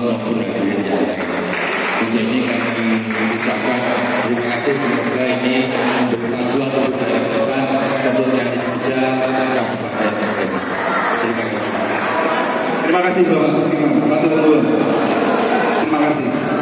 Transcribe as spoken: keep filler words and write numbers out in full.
maupun hadirin yang lain. Jadi kami ucapkan terima kasih, semoga ini bermanfaat untuk dari depan untuk yang disebutnya Kabupaten Sleman. Terima kasih. Terima kasih Bapak Sri Terima kasih.